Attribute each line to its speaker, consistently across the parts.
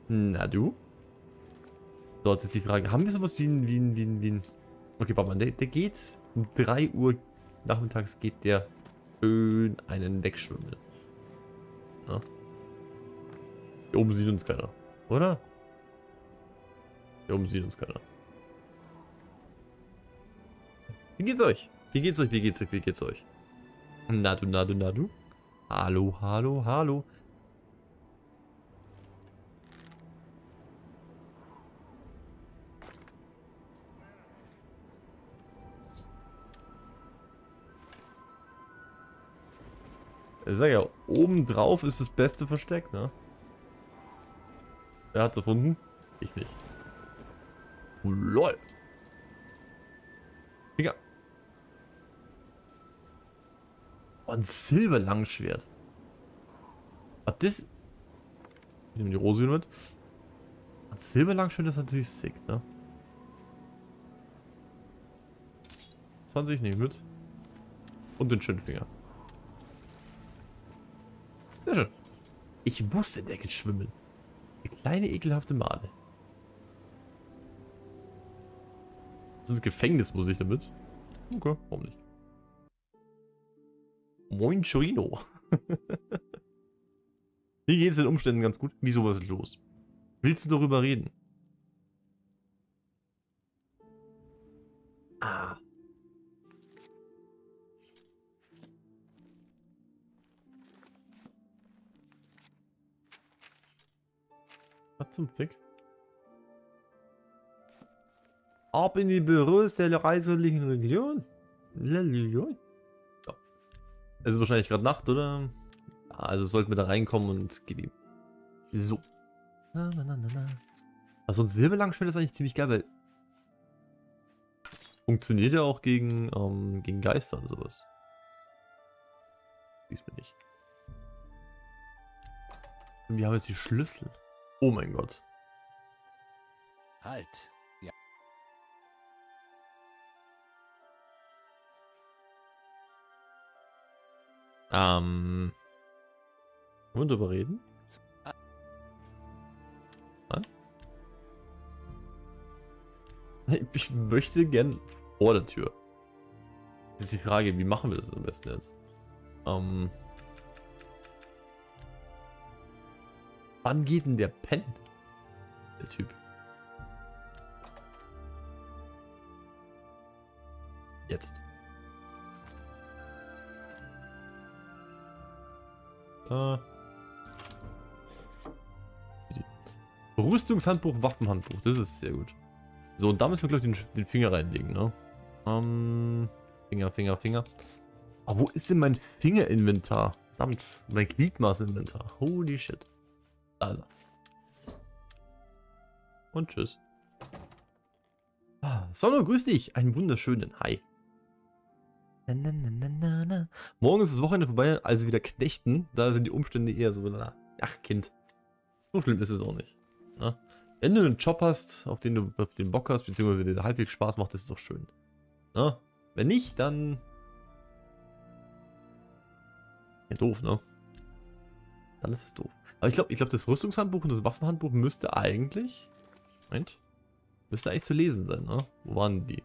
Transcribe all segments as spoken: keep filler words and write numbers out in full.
Speaker 1: Na du? So, jetzt ist die Frage, haben wir sowas wie ein, wie ein, wie ein, wie ein... Okay, warte mal, der, der geht um drei Uhr nachmittags geht der schön einen wegschwimmen. Ja. Hier oben sieht uns keiner, oder? Hier oben sieht uns keiner. Wie geht's euch? Wie geht's euch? Wie geht's euch? Wie geht's euch? Na du, na du, na du? Hallo, hallo, hallo. Ich sag ja, oben drauf ist das beste Versteck, ne? Wer hat's erfunden? Ich nicht. Oh, lol. Digga. Oh, ein Silberlangschwert. Was das? Ich nehme die Rose mit. Ein Silberlangschwert ist natürlich sick, ne? zwanzig nehme ich mit. Und den Schindfinger. Sehr schön. Ich wusste, der geht schwimmen. Die kleine ekelhafte Made. Das ist ein Gefängnis, muss ich damit. Okay, warum nicht? Moin Chorino. Wie geht es den Umständen ganz gut? Wieso, was ist los? Willst du darüber reden? Ah. Was zum Fick? Ab in die Büros der reichlichen Region. Religion? Ja. Es ist wahrscheinlich gerade Nacht, oder? Also sollten wir da reinkommen und gib ihm. So. Na, na, na, na, na. Also ein Silberlangschwert ist eigentlich ziemlich geil, weil funktioniert ja auch gegen, ähm, gegen Geister und sowas. Siehst mir nicht. Und wir haben jetzt die Schlüssel. Oh mein Gott.
Speaker 2: Halt. Ja.
Speaker 1: Ähm. Wollen wir darüber reden? Nein? Ich möchte gern vor der Tür. Das ist die Frage, wie machen wir das am besten jetzt? Ähm. Wann geht denn der pennen? Der Typ. Jetzt. Äh. Rüstungshandbuch, Waffenhandbuch. Das ist sehr gut. So, und da müssen wir, glaube ich, den, den Finger reinlegen, ne? Ähm. Finger, Finger, Finger. Aber wo ist denn mein Fingerinventar? Verdammt, mein Gliedmaßinventar. Holy shit. Da ist er. Und tschüss. Ah, Sonne, grüß dich. Einen wunderschönen Hi. Na, na, na, na, na, na. Morgen ist das Wochenende vorbei, also wieder knechten. Da sind die Umstände eher so, na, ach Kind. So schlimm ist es auch nicht. Na? Wenn du einen Job hast, auf den du auf den Bock hast, beziehungsweise der halbwegs Spaß macht, ist es doch schön. Na? Wenn nicht, dann... Ja, doof, ne? Dann ist es doof. Aber ich glaube, ich glaube, das Rüstungshandbuch und das Waffenhandbuch müsste eigentlich... Moment. Müsste eigentlich zu lesen sein, ne? Wo waren die?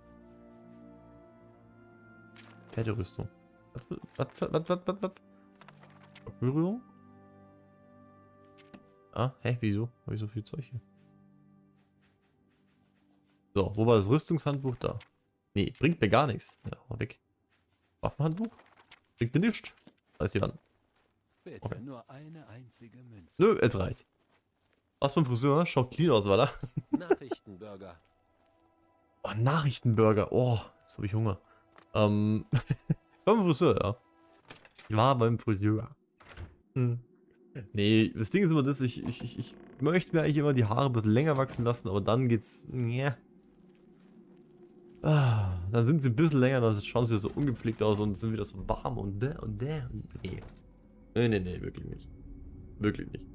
Speaker 1: Pferderüstung. Was, was, was, was, was, was? Berührung? Ah, hä, wieso? Habe ich so viel Zeug hier? So, wo war das Rüstungshandbuch? Da. Nee, bringt mir gar nichts. Ja, mal weg. Waffenhandbuch? Bringt mir nichts. Da ist die Hand.
Speaker 2: Bitte
Speaker 1: Okay.
Speaker 2: nur eine einzige Münze.
Speaker 1: Nö, jetzt reicht's. Was beim Friseur? Schaut clean aus, war da?
Speaker 2: Nachrichtenburger.
Speaker 1: Oh, Nachrichtenburger. Oh, jetzt habe ich Hunger. Ähm, beim Friseur, ja. Ich war beim Friseur. Hm. Nee, das Ding ist immer das, ich, ich, ich, ich möchte mir eigentlich immer die Haare ein bisschen länger wachsen lassen, aber dann geht's, ja. Ah, dann sind sie ein bisschen länger, dann schauen sie wieder so ungepflegt aus und sind wieder so warm und der und der. Nee. Nee, nee, nee, wirklich nicht. Wirklich nicht.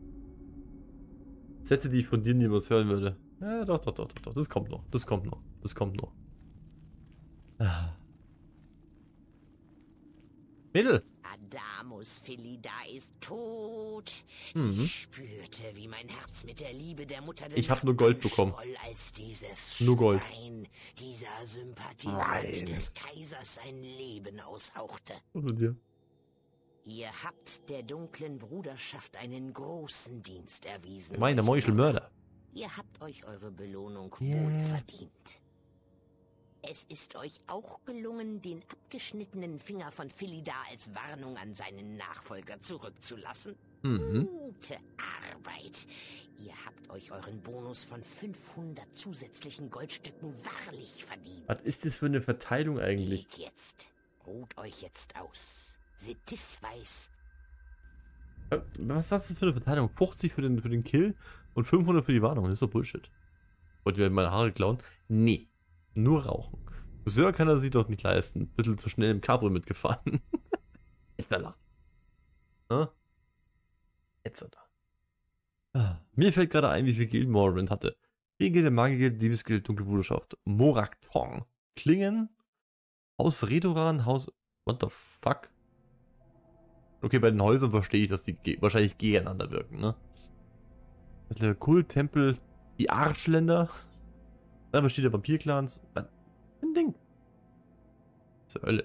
Speaker 1: Sätze, die ich von dir niemals hören würde. Ja, doch, doch, doch, doch, doch. Das kommt noch. Das kommt noch. Das kommt noch. Ah. Mädel!
Speaker 3: aus. Philida ist tot.
Speaker 1: Mhm.
Speaker 3: Ich spürte, wie mein Herz mit der Liebe der Mutter der
Speaker 1: Ich hab
Speaker 3: Nacht
Speaker 1: nur Gold bekommen.
Speaker 3: anschwoll, als dieses
Speaker 1: Nur Gold.
Speaker 3: Schwein, dieser Sympathisant
Speaker 1: Nein.
Speaker 3: des Kaisers sein Leben aushauchte.
Speaker 1: Und dir?
Speaker 3: Ihr habt der dunklen Bruderschaft einen großen Dienst erwiesen.
Speaker 1: Meine Meuchelmörder.
Speaker 3: Ihr habt euch eure Belohnung
Speaker 1: Yeah.
Speaker 3: wohl verdient. Es ist euch auch gelungen, den abgeschnittenen Finger von Philida als Warnung an seinen Nachfolger zurückzulassen.
Speaker 1: Mhm.
Speaker 3: Gute Arbeit. Ihr habt euch euren Bonus von fünfhundert zusätzlichen Goldstücken wahrlich verdient.
Speaker 1: Was ist das für eine Verteilung eigentlich?
Speaker 3: Geht jetzt. Ruht euch jetzt aus. Setis weiß.
Speaker 1: Äh, Was, was ist das für eine Verteilung? fünfzig für den, für den Kill und fünfhundert für die Warnung. Das ist doch Bullshit. Wollt ihr mir meine Haare klauen? Nee. Nur rauchen. Friseur kann er sich doch nicht leisten. Bisschen zu schnell im Cabrio mitgefahren. Jetzt da. Ne? Jetzt da. Mir fällt gerade ein, wie viel Geld Morrowind hatte. Gilde, Magiergeld, Liebesgeld, Dunkle Bruderschaft. Morakton. Klingen. Haus Redoran, Haus... What the fuck? Okay, bei den Häusern verstehe ich, dass die ge wahrscheinlich gegeneinander wirken, ne? Das ist der Kult, Tempel, die Arschländer. Da besteht der Vampir-Clans. Was? Ein Ding. Zur Hölle.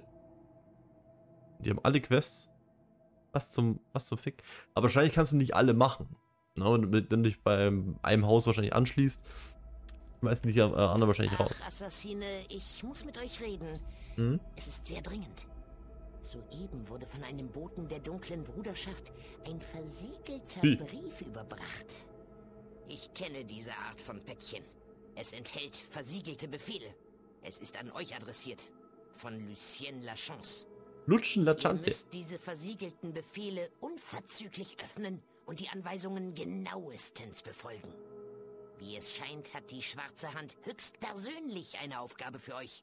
Speaker 1: Die haben alle Quests. Was zum, was zum Fick. Aber wahrscheinlich kannst du nicht alle machen. Ne? Und wenn du dich bei einem Haus wahrscheinlich anschließt, schmeißen dich die anderen wahrscheinlich raus.
Speaker 3: Ach, Assassine, ich muss mit euch reden.
Speaker 1: Mhm.
Speaker 3: Es ist sehr dringend. Soeben wurde von einem Boten der dunklen Bruderschaft ein versiegelter
Speaker 1: Sie.
Speaker 3: Brief überbracht. Ich kenne diese Art von Päckchen. Es enthält versiegelte Befehle. Es ist an euch adressiert. Von Lucien Lachance.
Speaker 1: Lutschen
Speaker 3: Ihr
Speaker 1: Lachante.
Speaker 3: müsst diese versiegelten Befehle unverzüglich öffnen und die Anweisungen genauestens befolgen. Wie es scheint, hat die schwarze Hand höchstpersönlich eine Aufgabe für euch.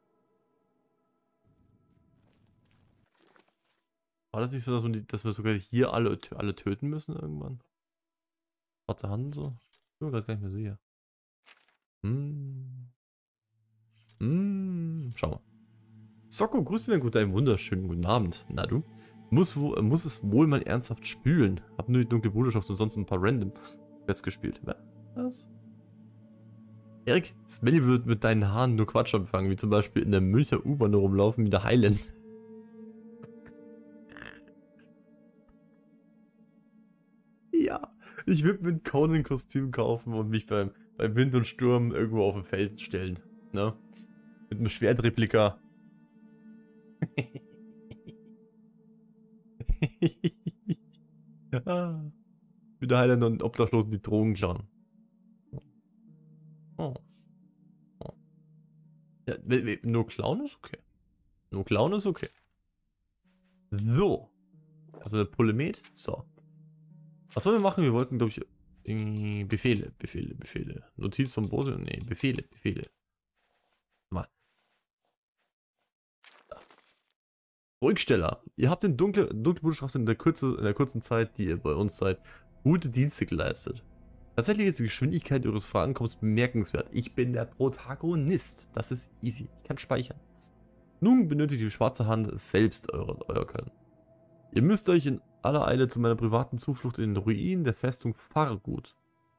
Speaker 1: War das nicht so, dass, man die, dass wir sogar hier alle, alle töten müssen irgendwann? Schwarze Hand und so? Ich bin mir gerade gar nicht mehr sicher. Hm. Hm. Schau mal. Socko, grüß dich, gut, einen wunderschönen guten Abend. Na du? Muss, wo, muss es wohl mal ernsthaft spülen. Hab nur die dunkle Bruderschaft und sonst ein paar random Quests gespielt. Was? Erik, Smelly wird mit deinen Haaren nur Quatsch empfangen, wie zum Beispiel in der Münchner U-Bahn rumlaufen wie der Highland. Ja, ich würde mir ein Conan-Kostüm kaufen und mich beim, beim Wind und Sturm irgendwo auf den Felsen stellen. Ne? Mit einem Schwertreplika. ah. Wieder Highlander und Obdachlosen die Drogen klauen. Oh. Oh. Ja, nur klauen ist okay. Nur klauen ist okay. So. Also der Polemet. So. Was wollen wir machen? Wir wollten, glaube ich, irgendwie Befehle, Befehle, Befehle. Notiz vom Bose? Nee, Befehle, Befehle. Mal. Da. Ruhigsteller. Ihr habt den dunkle, dunkle Bruderschaft in der, Kürze, in der kurzen Zeit, die ihr bei uns seid, gute Dienste geleistet. Tatsächlich ist die Geschwindigkeit eures Vorankommens bemerkenswert. Ich bin der Protagonist. Das ist easy. Ich kann speichern. Nun benötigt die schwarze Hand selbst eure, euer Können. Ihr müsst euch in aller Eile zu meiner privaten Zuflucht in den Ruinen der Festung Fargut.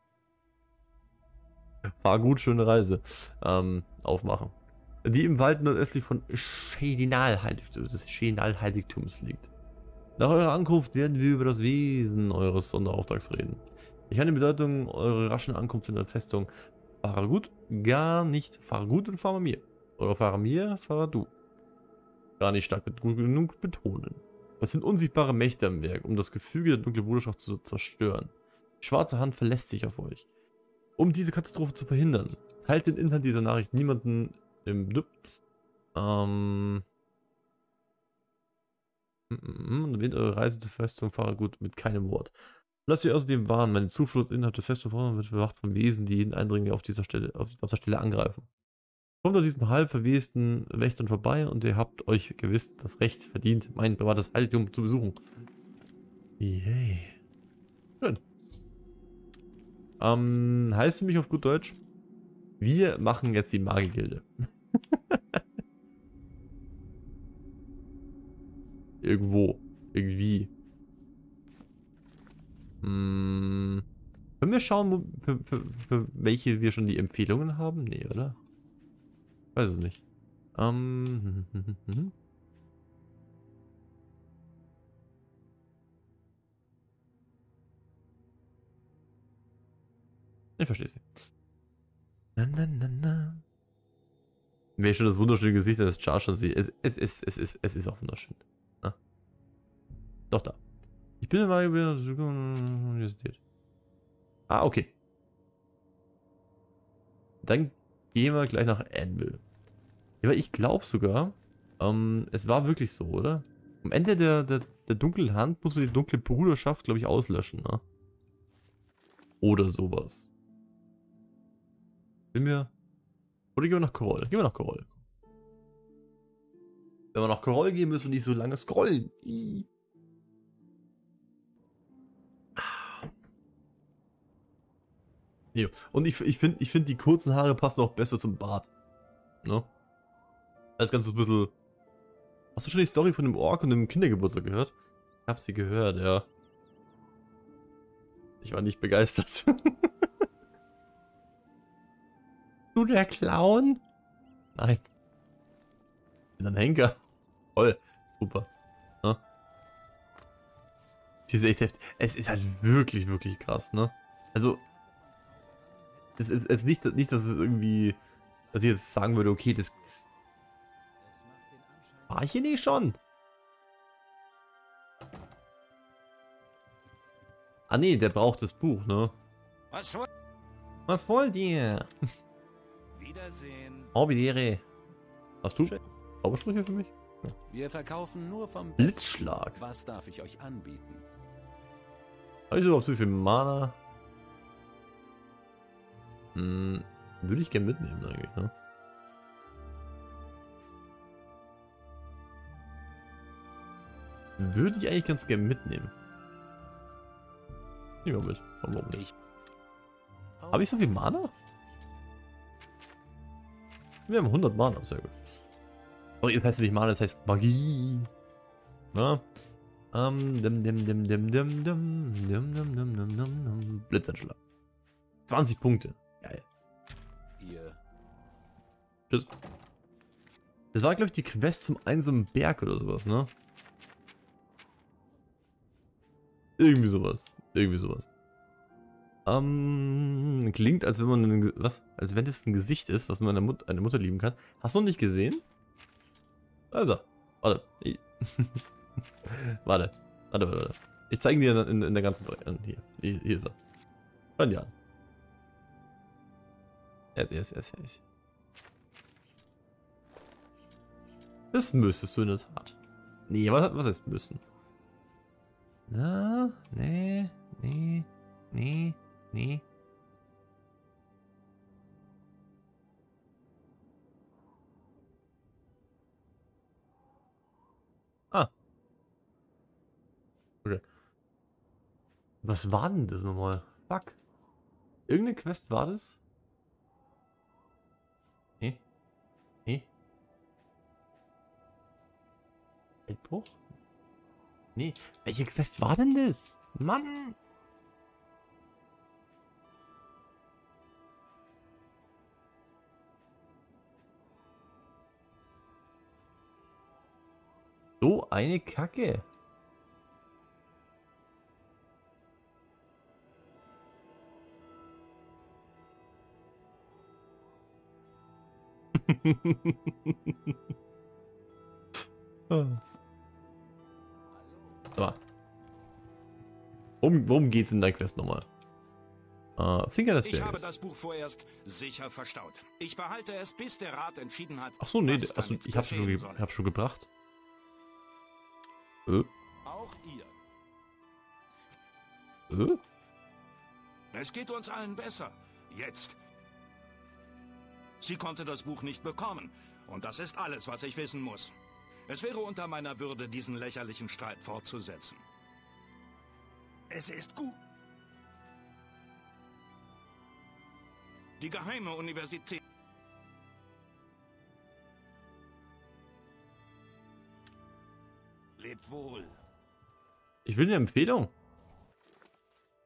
Speaker 1: Fargut, schöne Reise. Ähm, aufmachen. Die im Wald nordöstlich von des Schädinal-Heiligtums liegt. Nach eurer Ankunft werden wir über das Wesen eures Sonderauftrags reden. Ich kann die Bedeutung eurer raschen Ankunft in der Festung Fargut gar nicht Fargut und Faramir. Oder Faramir, Faradu. Gar nicht stark genug betonen. Es sind unsichtbare Mächte am Werk, um das Gefüge der dunklen Bruderschaft zu zerstören. Die schwarze Hand verlässt sich auf euch. Um diese Katastrophe zu verhindern, teilt den Inhalt dieser Nachricht niemanden im Dup. Ähm. Und erwähnt eure Reise zur Festung Fargut mit keinem Wort. Lasst ihr außerdem warnen, meine Zuflucht innerhalb der Festung wird bewacht von Wesen, die jeden Eindringling auf dieser Stelle, auf, auf der Stelle angreifen. Kommt an diesen halb verwesten Wächtern vorbei und ihr habt euch gewiss das Recht verdient, mein privates Heiligtum zu besuchen. Yay. Schön. Ähm, heißt für mich auf gut Deutsch, wir machen jetzt die Magiergilde. Irgendwo. Irgendwie. Hm, können wir schauen, wo, für, für, für welche wir schon die Empfehlungen haben? Nee, oder? Weiß es nicht. Ähm. Ich verstehe sie. Na, na, na, na. Wenn ich schon das wunderschöne Gesicht eines Chargers sehe, es, es, es, es, es, es ist auch wunderschön. Ah. Doch da. Ich bin mal Universität. Ah, okay. Dann gehen wir gleich nach Anvil. Ja, weil ich glaube sogar, ähm, es war wirklich so, oder? Am Ende der, der, der dunklen Hand muss man die dunkle Bruderschaft, glaube ich, auslöschen, ne? Oder sowas. Bin wir. Oder gehen wir nach Koroll? Gehen wir nach Koroll. Wenn wir nach Koroll gehen, müssen wir nicht so lange scrollen. Ih. Ja. Und ich, ich finde, ich find, die kurzen Haare passen auch besser zum Bart. Ne? Das Ganze ist ein bisschen. Hast du schon die Story von dem Ork und dem Kindergeburtstag gehört? Ich hab sie gehört, ja. Ich war nicht begeistert. Du der Clown? Nein. Ich bin ein Henker. Toll. Super. Ne? Diese echt heftig. Es ist halt wirklich, wirklich krass, ne? Also. Es ist, es ist nicht, nicht, dass es irgendwie. Dass ich jetzt sagen würde, okay, das. das war ich hier nicht schon? Ah ne, der braucht das Buch, ne?
Speaker 2: Was wollt
Speaker 1: Was wollt ihr?
Speaker 2: Wiedersehen.
Speaker 1: Oh, wie Ehre. Hast du Zaubersprüche für mich?
Speaker 2: Wir verkaufen nur vom
Speaker 1: Blitzschlag.
Speaker 2: Was darf ich euch anbieten?
Speaker 1: Habe ich überhaupt so viel Mana? Hm, würde ich gerne mitnehmen eigentlich, ne? Würde ich eigentlich ganz gerne mitnehmen. Nehmen wir mit. Warum nicht? Habe ich so viel Mana? Wir haben hundert Mana, sehr gut. Oh, jetzt heißt es nicht Mana, das heißt Magie. Na? Ähm, dim, dim, dim, dim, dim, dim, dim, dim, dim, dim, dim, dim. Blitzanschlag. zwanzig Punkte. Geil.
Speaker 2: Ihr.
Speaker 1: Tschüss. Das war, glaube ich, die Quest zum einsamen Berg oder sowas, ne? Irgendwie sowas. Irgendwie sowas. Ähm, klingt, als wenn man ein, was? Als wenn es ein Gesicht ist, was man eine, Mut eine Mutter lieben kann. Hast du noch nicht gesehen? Also, warte. Ich warte. Warte, warte, warte. Ich zeige dir in, in der ganzen Breite. Hier, hier, hier ist er. Schau ihn dir an. Er ist, er ist, er ist, er ist. Das müsstest du in der Tat. Nee, was, was heißt müssen? Na, nee, nee, nee, nee. Ah. Okay. Was war denn das nochmal? Fuck. Irgendeine Quest war das? Nee. Nee. Einbruch? Nee. Welche Quest war denn das? Mann! So eine Kacke. So. Worum, worum geht's in der Quest nochmal? Uh, Finger des
Speaker 4: Ich habe
Speaker 1: Berges.
Speaker 4: das Buch vorerst sicher verstaut. Ich behalte es, bis der Rat entschieden hat.
Speaker 1: Ach so, nee,
Speaker 4: was
Speaker 1: achso,
Speaker 4: damit
Speaker 1: ich habe schon, ge
Speaker 4: geschehen soll.
Speaker 1: hab schon gebracht. Äh,
Speaker 4: Auch ihr.
Speaker 1: äh?
Speaker 4: Es geht uns allen besser. Jetzt. Sie konnte das Buch nicht bekommen. Und das ist alles, was ich wissen muss. Es wäre unter meiner Würde, diesen lächerlichen Streit fortzusetzen. Es ist gut. Die geheime Universität. Lebt wohl.
Speaker 1: Ich will eine Empfehlung.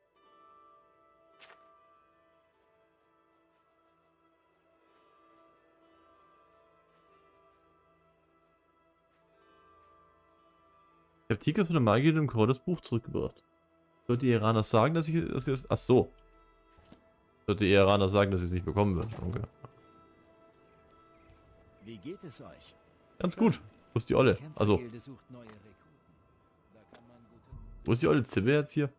Speaker 1: Ich habe Tikas von der Magie dem Chor das Buch zurückgebracht. Sollte die Iraner sagen, dass ich dass ich das. Ach so. Sollte die Iraner sagen, dass ich es nicht bekommen wird. Okay.
Speaker 5: Wie geht es euch?
Speaker 1: Ganz gut. Wo ist die Olle? Also,
Speaker 5: Kämpfergilde sucht neue Rekruten. Da kann man gute...
Speaker 1: wo ist die Olle Zibbe jetzt hier?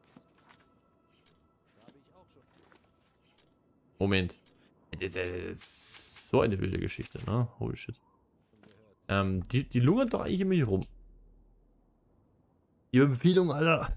Speaker 1: Moment. Das ist so eine wilde Geschichte, ne? Holy shit. Ähm, die, die lungert doch eigentlich immer hier rum. Die Empfehlung, Alter.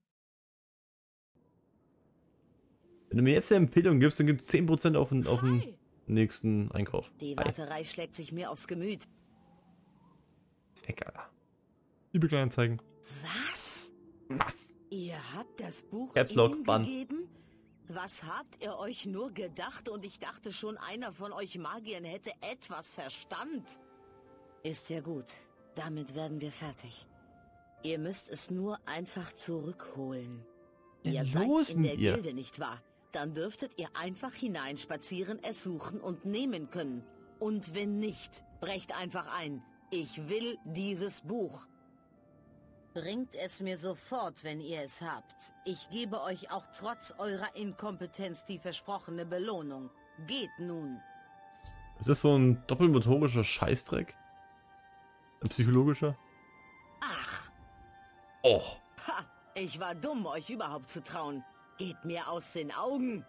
Speaker 1: Wenn du mir jetzt eine Empfehlung gibst, dann gibt es zehn Prozent auf den, auf den
Speaker 6: Hi.
Speaker 1: nächsten Einkauf.
Speaker 6: Die
Speaker 1: Hi.
Speaker 6: Warterei schlägt sich mir aufs Gemüt.
Speaker 1: Ist weg, Alter. Liebe Kleinanzeigen.
Speaker 6: Was?
Speaker 1: Was?
Speaker 6: Ihr habt das Buch
Speaker 1: Caps Lock,
Speaker 6: ihm
Speaker 1: Bann.
Speaker 6: gegeben? Was habt ihr euch nur gedacht? Und ich dachte schon, einer von euch Magiern hätte etwas Verstand. Ist ja gut. Damit werden wir fertig. Ihr müsst es nur einfach zurückholen.
Speaker 1: Ja,
Speaker 6: Ihr seid
Speaker 1: los
Speaker 6: in der
Speaker 1: mit ihr.
Speaker 6: Gilde, nicht wahr? Dann dürftet ihr einfach hineinspazieren, es suchen und nehmen können. Und wenn nicht, brecht einfach ein. Ich will dieses Buch. Bringt es mir sofort, wenn ihr es habt. Ich gebe euch auch trotz eurer Inkompetenz die versprochene Belohnung. Geht nun.
Speaker 1: Ist das so ein doppelmotorischer Scheißdreck? Ein psychologischer?
Speaker 6: Ach,
Speaker 1: Oh.
Speaker 6: ha, ich war dumm, euch überhaupt zu trauen. Geht mir aus den Augen.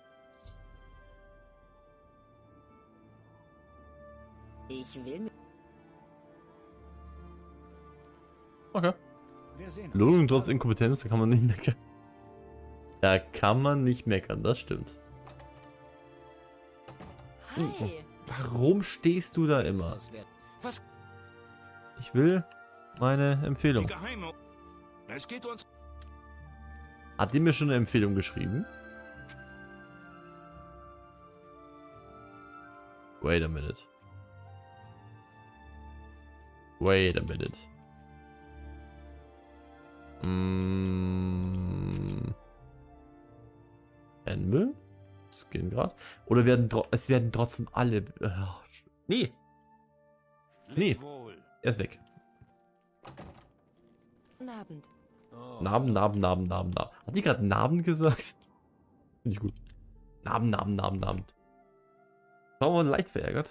Speaker 6: Ich will mir...
Speaker 1: Okay.
Speaker 5: Wir sehen uns.
Speaker 1: Belohnung trotz Inkompetenz, da kann man nicht meckern. Da kann man nicht meckern, das stimmt.
Speaker 6: Hi.
Speaker 1: Warum stehst du da immer?
Speaker 5: Das wird- Was?
Speaker 1: Ich will meine
Speaker 4: Die
Speaker 1: Empfehlung.
Speaker 4: Geheime. Es geht uns.
Speaker 1: Hat die mir schon eine Empfehlung geschrieben? Wait a minute. Wait a minute. Mm. Anvil? Skin grad. Oder werden tro- es werden trotzdem alle. Äh, nee, Nee.
Speaker 4: Lebt wohl.
Speaker 1: er ist weg.
Speaker 6: Guten Abend.
Speaker 5: Oh.
Speaker 1: Narben, Narben, Narben, Narben, Narben. Hat die gerade Narben gesagt? Finde ich gut. Narben, Narben, Narben, Narben. Frau war leicht verärgert.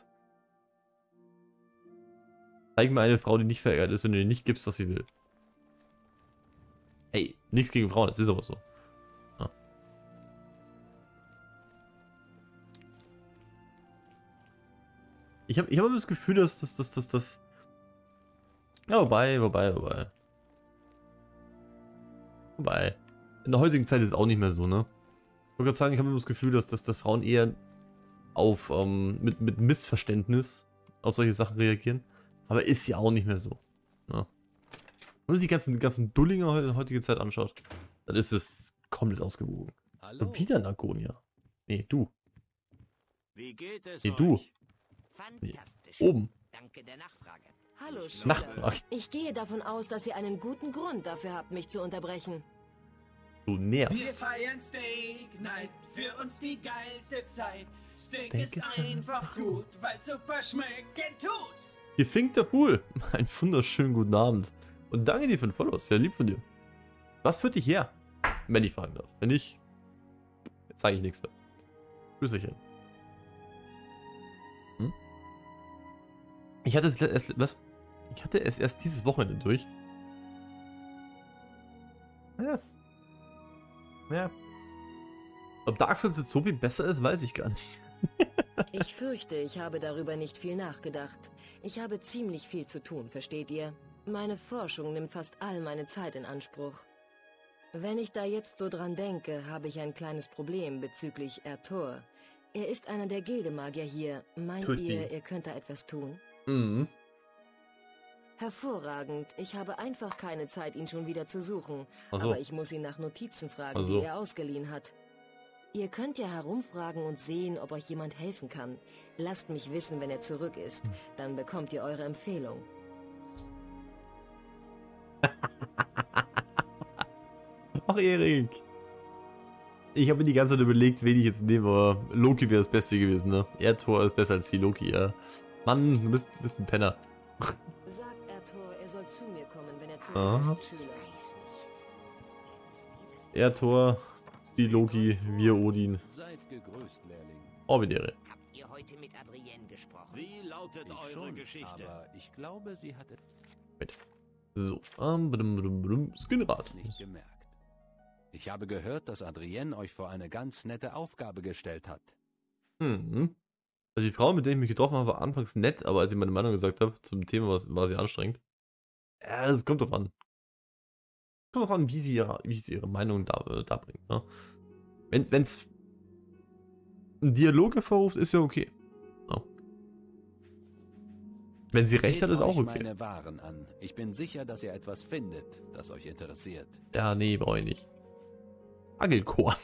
Speaker 1: Zeig mir eine Frau, die nicht verärgert ist, wenn du ihr nicht gibst, was sie will. Ey, nichts gegen Frauen, das ist aber so. Ja. Ich habe ich hab immer das Gefühl, dass das, das, das, das. Ja, wobei, wobei, wobei. Wobei. In der heutigen Zeit ist es auch nicht mehr so, ne? Ich wollte gerade sagen, ich habe immer das Gefühl, dass, dass, dass Frauen eher auf, ähm, mit, mit Missverständnis auf solche Sachen reagieren. Aber ist ja auch nicht mehr so. Ne? Wenn man sich die ganzen, ganzen Dullinger heu- heutige Zeit anschaut, dann ist es komplett ausgewogen.
Speaker 5: Hallo.
Speaker 1: Und wieder Narconia. Nee, du.
Speaker 4: Wie geht es
Speaker 1: Nee, du.
Speaker 4: euch?
Speaker 3: Fantastisch.
Speaker 1: Oben.
Speaker 3: Danke der Nachfrage.
Speaker 6: Hallo,
Speaker 4: Ich
Speaker 6: Schüler.
Speaker 1: Nachfrage.
Speaker 6: Ich gehe davon aus, dass ihr einen guten Grund dafür habt, mich zu unterbrechen.
Speaker 1: Du
Speaker 7: Wir
Speaker 1: nervst.
Speaker 7: feiern Steak Night, für uns die geilste Zeit. Steak,
Speaker 1: Steak
Speaker 7: ist,
Speaker 1: ist
Speaker 7: einfach
Speaker 1: einfach
Speaker 7: gut, weil super schmecken tut.
Speaker 1: Hier finkt der Pool. Einen wunderschönen guten Abend. Und danke dir für den Follow. Sehr lieb von dir. Was führt dich her? Wenn ich fragen darf. Wenn nicht, jetzt sage ich nichts mehr. Grüßchen. Hm? Ich hatte es erst, was? Ich hatte es erst dieses Wochenende durch. Ja. Ja. Ob Dark Souls jetzt so viel besser ist, weiß ich gar nicht.
Speaker 6: Ich fürchte, ich habe darüber nicht viel nachgedacht. Ich habe ziemlich viel zu tun, versteht ihr? Meine Forschung nimmt fast all meine Zeit in Anspruch. Wenn ich da jetzt so dran denke, habe ich ein kleines Problem bezüglich Ertor. Er ist einer der Gildemagier hier. Meint
Speaker 1: Töten
Speaker 6: ihr,
Speaker 1: ihn.
Speaker 6: ihr könnt da etwas tun?
Speaker 1: Mhm.
Speaker 6: Hervorragend. Ich habe einfach keine Zeit, ihn schon wieder zu suchen.
Speaker 1: Ach so.
Speaker 6: Aber ich muss ihn nach Notizen fragen,
Speaker 1: Ach so.
Speaker 6: die er ausgeliehen hat. Ihr könnt ja herumfragen und sehen, ob euch jemand helfen kann. Lasst mich wissen, wenn er zurück ist. Dann bekommt ihr eure Empfehlung.
Speaker 1: Ach, Erik. Ich habe mir die ganze Zeit überlegt, wen ich jetzt nehme, aber Loki wäre das Beste gewesen, ne? Erdtor ist besser als die Loki, ja. Mann, du bist, du bist ein Penner.
Speaker 6: Sagt Ertor, er soll zu mir kommen, wenn er
Speaker 1: Aha.
Speaker 6: zurückist, Schüler.
Speaker 1: Ertor, Stilogi, wir Odin.
Speaker 2: Seid gegrüßt, Lehrling.
Speaker 1: Orbitäre.
Speaker 3: Habt ihr heute mit Adrienne gesprochen?
Speaker 4: Wie lautet
Speaker 2: Ich
Speaker 4: eure
Speaker 2: schon,
Speaker 4: Geschichte?
Speaker 2: aber ich glaube, sie hat
Speaker 1: So, ähm, blum, blum, blum, Skinrad.
Speaker 2: es nicht gemerkt. Ich habe gehört, dass Adrienne euch vor eine ganz nette Aufgabe gestellt hat.
Speaker 1: Mhm. Also die Frau, mit der ich mich getroffen habe, war anfangs nett, aber als ich meine Meinung gesagt habe zum Thema, war, war sie anstrengend. Ja, es kommt drauf an. Kommt drauf an, wie sie ihre, wie sie ihre Meinung da, äh, da bringt. Ne? Wenn es einen Dialog hervorruft, ist ja okay. Ja. Wenn sie recht
Speaker 2: Seht
Speaker 1: hat, ist auch
Speaker 2: euch
Speaker 1: okay.
Speaker 2: meine Waren an. Ich bin sicher, dass ihr etwas findet, das euch interessiert.
Speaker 1: Ja, nee, brauche ich nicht. Angelchor.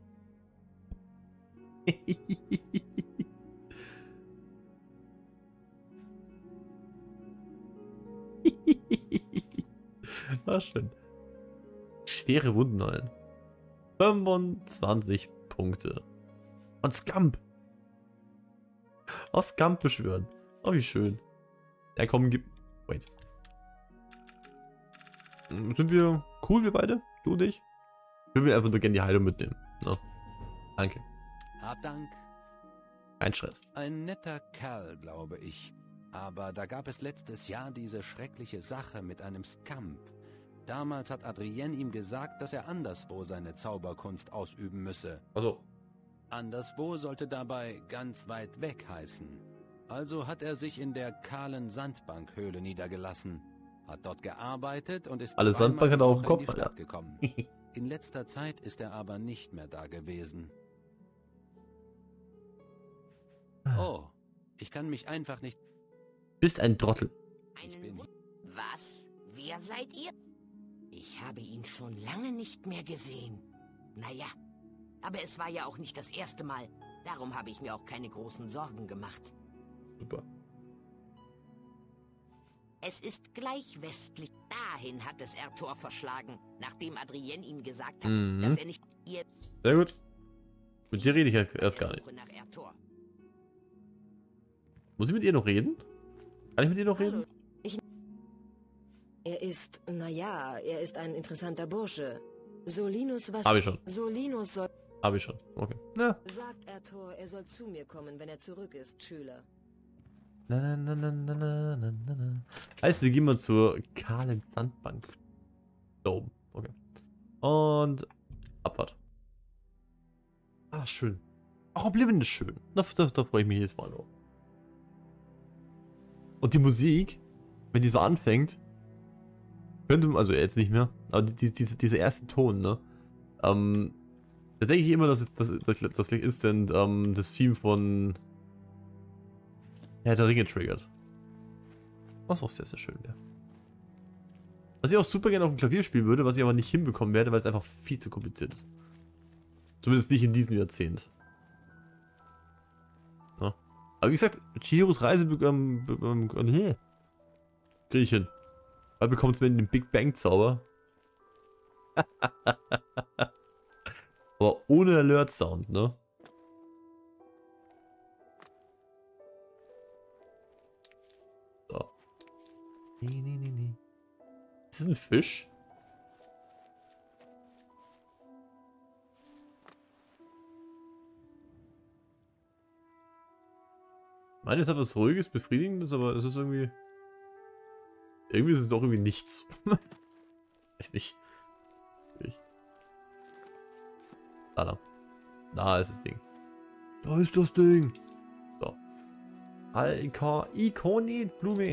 Speaker 1: War schön. Schwere Wunden heilen. fünfundzwanzig Punkte. Und Scamp. Oh, Scamp beschwören. Oh, wie schön. Ja, komm, gib. Wait. Sind wir cool, wir beide? Du und ich? Ich würde mir einfach nur gerne die Heilung mitnehmen. No. Danke.
Speaker 2: Hab Dank.
Speaker 1: Kein Stress.
Speaker 2: Ein netter Kerl, glaube ich. Aber da gab es letztes Jahr diese schreckliche Sache mit einem Scamp. Damals hat Adrienne ihm gesagt, dass er anderswo seine Zauberkunst ausüben müsse.
Speaker 1: Also,
Speaker 2: Anderswo sollte dabei ganz weit weg heißen. Also hat er sich in der kahlen Sandbankhöhle niedergelassen, hat dort gearbeitet und ist
Speaker 1: Alle
Speaker 2: zweimal
Speaker 1: Sandbank hat
Speaker 2: die
Speaker 1: er auch im
Speaker 2: Woche in die
Speaker 1: Kopf,
Speaker 2: Stadt
Speaker 1: Alter.
Speaker 2: gekommen. In letzter Zeit ist er aber nicht mehr da gewesen. Oh, ich kann mich einfach nicht...
Speaker 1: bist ein Trottel.
Speaker 2: Ich
Speaker 3: Einen
Speaker 2: bin-
Speaker 3: Wund- Was? Wer seid ihr? Ich habe ihn schon lange nicht mehr gesehen. Naja, aber es war ja auch nicht das erste Mal. Darum habe ich mir auch keine großen Sorgen gemacht.
Speaker 1: Super.
Speaker 3: Es ist gleich westlich. Dahin hat es Ertor verschlagen, nachdem Adrienne ihm gesagt hat,
Speaker 1: Mhm.
Speaker 3: dass er nicht ihr...
Speaker 1: Sehr gut. Mit dir rede ich ja erst gar nicht.
Speaker 3: Suche nach Ertor.
Speaker 1: Muss ich mit ihr noch reden? Kann ich mit ihr noch reden?
Speaker 8: Er ist, naja, er ist ein interessanter Bursche. Solinus was...
Speaker 1: Habe ich schon.
Speaker 8: Solinus soll...
Speaker 1: Habe ich schon. Okay. Na.
Speaker 8: Sagt Ertor, er soll zu mir kommen, wenn er zurück ist, Schüler.
Speaker 1: Na, na, na, na, na, na, na, na. Heißt, wir gehen mal zur kahlen Sandbank. Da oben. Okay. Und Abfahrt. Ah, schön. Auch Oblivion ist schön. Da, da, da freue ich mich jedes Mal drauf. Und die Musik, wenn die so anfängt, könnte, also jetzt nicht mehr, aber die, die, diese, dieser erste Ton, ne? Ähm, da denke ich immer, dass es das, das, das gleich instant ähm, das Theme von Herr der Ringe triggert. Was auch sehr, sehr schön wäre. Was ich auch super gerne auf dem Klavier spielen würde, was ich aber nicht hinbekommen werde, weil es einfach viel zu kompliziert ist. Zumindest nicht in diesem Jahrzehnt. Ja. Aber wie gesagt, Chihiros Reise ähm, ähm, äh, kriege ich hin. Weil bekommt es mir den Big Bang Zauber. Aber ohne Alert Sound, ne? So. Nee, nee, nee, nee. Ist das ein Fisch? Ich meine, es hat was Ruhiges, Befriedigendes, aber es ist irgendwie... Irgendwie ist es doch irgendwie nichts. Weiß nicht. Ich. Da, da. Da ist das Ding. Da ist das Ding. So. Alka Ikonit Blume.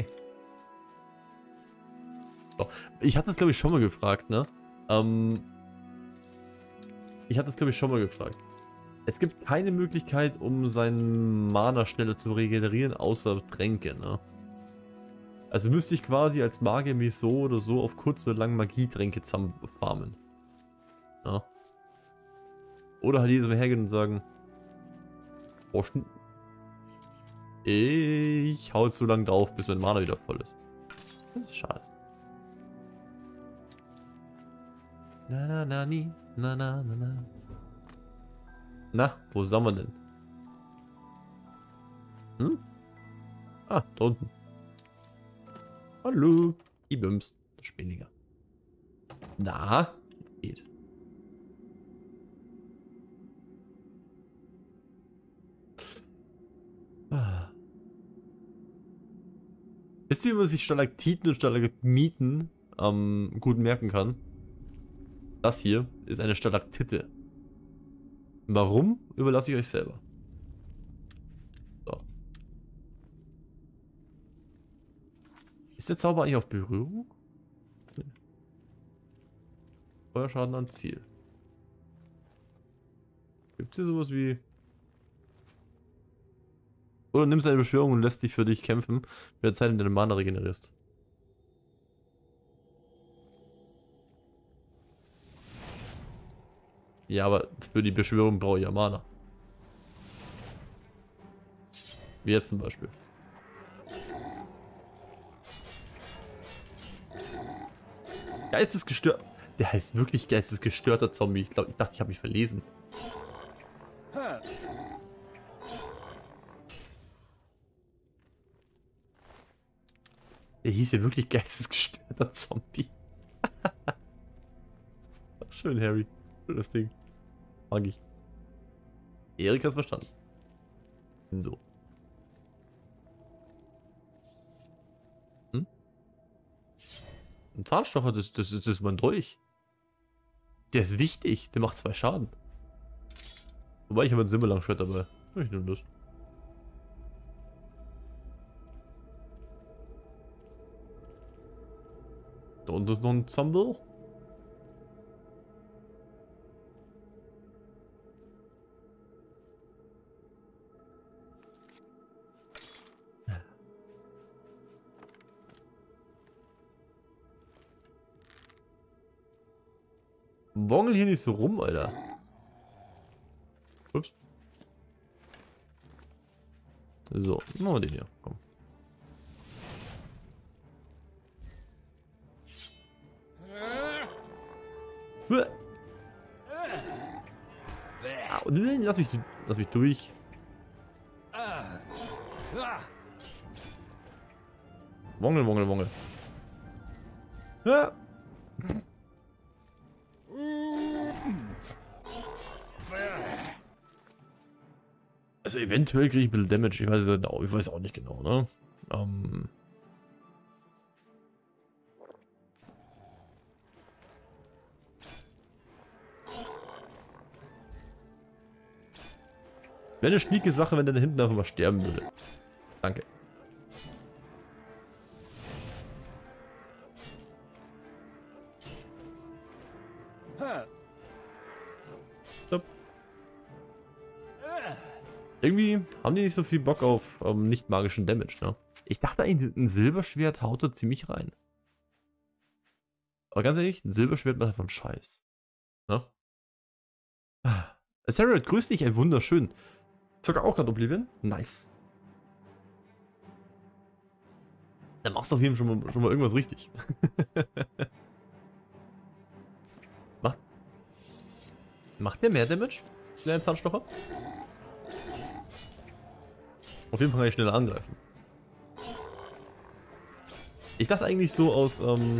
Speaker 1: So. Ich hatte das glaube ich schon mal gefragt, ne? Ähm. Ich hatte das glaube ich schon mal gefragt. Es gibt keine Möglichkeit, um seinen Mana schneller zu regenerieren, außer Tränke, ne? Also müsste ich quasi als Magier mich so oder so auf kurz oder lang Magietränke zusammen farmen. Ja. Oder halt jedes Mal hergehen und sagen, Posten. Ich hau jetzt so lange drauf, bis mein Mana wieder voll ist. Das ist schade. Na na na ni, na na na na. Na, wo sind wir denn? Hm? Ah, da unten. Hallo, Ibims, der Spinniger. Na, geht. Ah. Wisst ihr, wie man sich Stalaktiten und Stalagmiten ähm, gut merken kann? Das hier ist eine Stalaktite. Warum, überlasse ich euch selber. So. Ist der Zauber eigentlich auf Berührung? Nee. Feuerschaden am Ziel. Gibt es hier sowas wie... Oder nimmst eine Beschwörung und lässt dich für dich kämpfen, mit der Zeit, in der du Mana regenerierst. Ja, aber für die Beschwörung brauche ich ja Mana. Wie jetzt zum Beispiel. Geistesgestört. Der heißt wirklich geistesgestörter Zombie. Ich glaube, ich dachte, ich habe mich verlesen. Der hieß ja wirklich geistesgestörter Zombie. Schön, Harry. Schönes Ding. Mag ich. Erik hat's verstanden. So. Hm? Ein Zahnstocher, das, das, das ist mein Dolch. Der ist wichtig. Der macht zwei Schaden. Wobei ich habe ein Simmerlangschwert dabei. Ich nehme das. Da unten ist noch ein Zombie. Wongel hier nicht so rum, Alter. Ups. So, machen wir den hier. Komm. Ah, lass mich, lass mich durch. Wongel, Wongel, Wongel. Ja. Also eventuell kriege ich ein bisschen Damage, ich weiß, ich weiß auch nicht genau, ne? Ähm... Wäre eine schnieke Sache, wenn der da hinten einfach mal sterben würde. Danke. Stopp. Irgendwie haben die nicht so viel Bock auf ähm, nicht magischen Damage, ne? Ich dachte eigentlich, ein Silberschwert haut da ziemlich rein. Aber ganz ehrlich, ein Silberschwert macht einfach Scheiß. Ne? Sarah, grüß dich, ein wunderschön. Zocker auch gerade Oblivion? Nice. Dann machst du auf jeden Fall schon mal, schon mal irgendwas richtig. macht, macht der mehr Damage? Der Zahnstocher? Auf jeden Fall kann ich schneller angreifen. Ich dachte eigentlich so aus, ähm...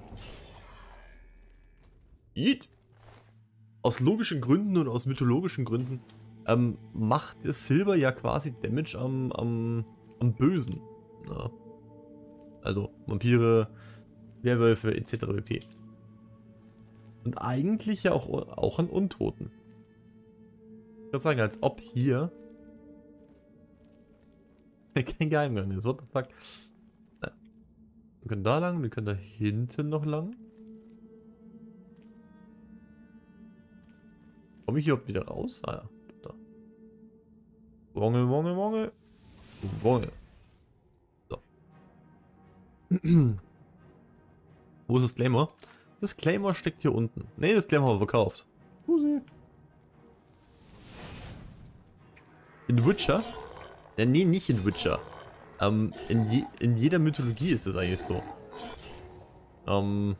Speaker 1: Yeet. Aus logischen Gründen und aus mythologischen Gründen ähm, macht das Silber ja quasi Damage am, am, am Bösen. Ja. Also Vampire, Werwölfe et cetera pp. Und eigentlich ja auch, auch an Untoten. Ich würde sagen, als ob hier kein Geheimgang ist. What the fuck? Wir können da lang, wir können da hinten noch lang. Komme ich hier überhaupt wieder raus? Ah ja, da. Wongel, Wongel, Wongel. Wongel. So. Wo ist das Claymore? Das Claymore steckt hier unten. Ne, das Claymore haben wir verkauft. Husi. In Witcher? Ja, nee, nicht in Witcher. Ähm, in, je, in jeder Mythologie ist es eigentlich so. Ähm,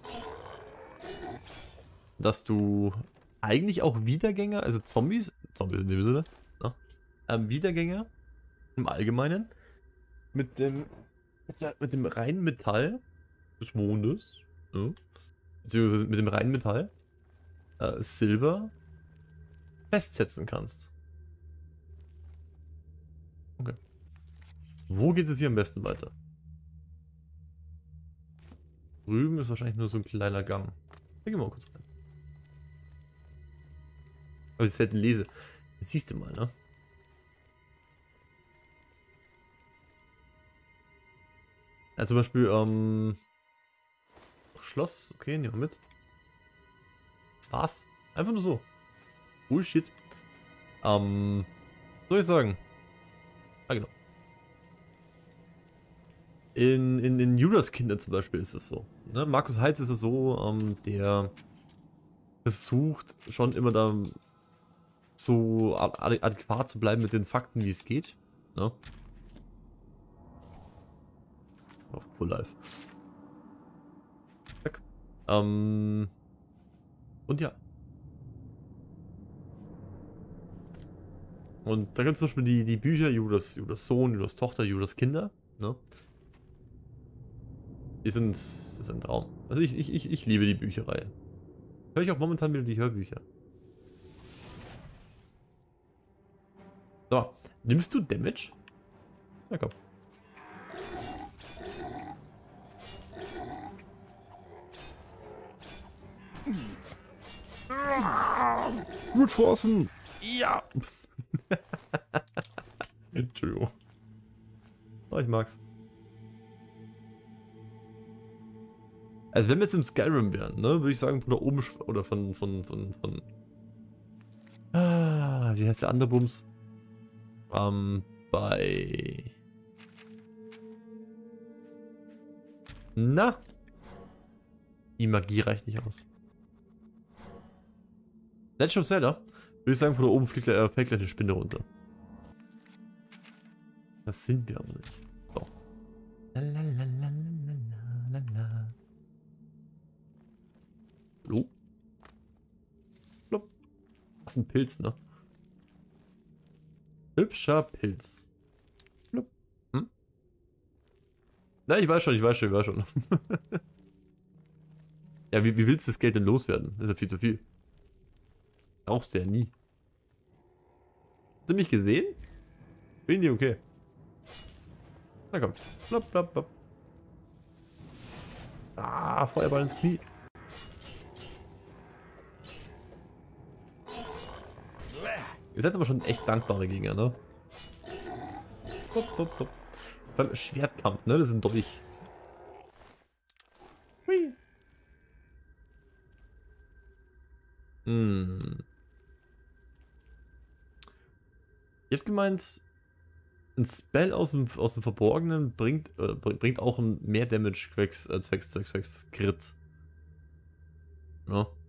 Speaker 1: dass du eigentlich auch Wiedergänger, also Zombies, Zombies in dem Sinne, ne? ähm, Wiedergänger im Allgemeinen mit dem, mit, der, mit dem reinen Metall des Mondes, ne? beziehungsweise mit dem reinen Metall, äh, Silber festsetzen kannst. Okay. Wo geht es hier am besten weiter? Drüben ist wahrscheinlich nur so ein kleiner Gang. Da gehen wir mal kurz rein. Aber ich selten lese. Jetzt siehst du mal, ne? Ja, zum Beispiel, ähm... Schloss, okay, nehmen wir mit. Das war's. Einfach nur so. Bullshit. Ähm... Was soll ich sagen? Ah, genau. In, in, in Judas Kinder zum Beispiel ist es so. Ne? Markus Heitz ist es so, ähm, der versucht schon immer da so ad adäquat zu bleiben mit den Fakten, wie es geht. Ne? Oh, full life. Zack. Ähm, und ja. Und da gibt es zum Beispiel die, die Bücher, Judas, Judas Sohn, Judas Tochter, Judas Kinder. Ne? Die sind, das ist ein Traum. Also ich, ich, ich, ich liebe die Bücherreihe. Höre ich auch momentan wieder die Hörbücher. So, nimmst du Damage? Na komm. Brute Forcen! Ja! Entschuldigung. Oh, ich mag's. Also wenn wir jetzt im Skyrim wären, ne, würde ich sagen von da oben oder von, von, von, von, ah, wie heißt der andere Bums? Ähm, bei, na, die Magie reicht nicht aus. Legend of Zelda, würde ich sagen von da oben fliegt, äh, fällt gleich eine Spinne runter. Das sind wir aber nicht. So. Lalalalalalala. Hallo? Blub. Das ist ein Pilz, ne? Hübscher Pilz. Blub. Hm? Na, ich weiß schon, ich weiß schon, ich weiß schon. Ja, wie, wie willst du das Geld denn loswerden? Das ist ja viel zu viel. Brauchst du ja nie. Hast du mich gesehen? Bin die okay? Na komm. Blub, blub, blub. Ah, Feuerball ins Knie. Ihr seid aber schon echt dankbare Gegner, ne? Bup, bup, bup. Beim Schwertkampf, ne? Das sind doch ich. Hui. Hm. Ihr habt gemeint, ein Spell aus dem, aus dem Verborgenen bringt, äh, bringt auch mehr Damage zwecks, äh, zwecks, zwecks, zwecks Crit. Ja.